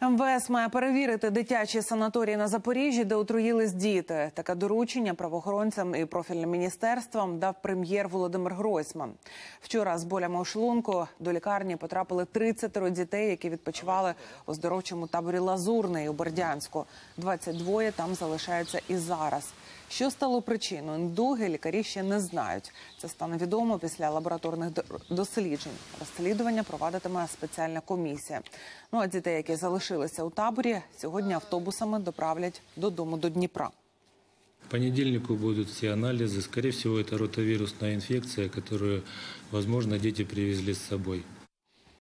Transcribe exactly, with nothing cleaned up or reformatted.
ем ве ес має перевірити дитячі санаторії на Запоріжжі, де отруїлись діти. Таке доручення правоохоронцям і профільним міністерствам дав прем'єр Володимир Гройсман. Вчора з болями у шлунку до лікарні потрапили тридцять дітей, які відпочивали у оздоровчому таборі «Лазурний» у Бердянську. двадцять два там залишаються і зараз. Що стало причиною недуги, лікарі ще не знають. Це стане відомо після лабораторних досліджень. Розслідування провадитиме спеціальна комісія. Ну а дітей, які залишилися у таборі, сьогодні автобусами доправлять додому до Дніпра. В понедельнику будут все анализы. Скорее всего, это ротавирусная инфекция, которую, возможно, дети привезли с собой.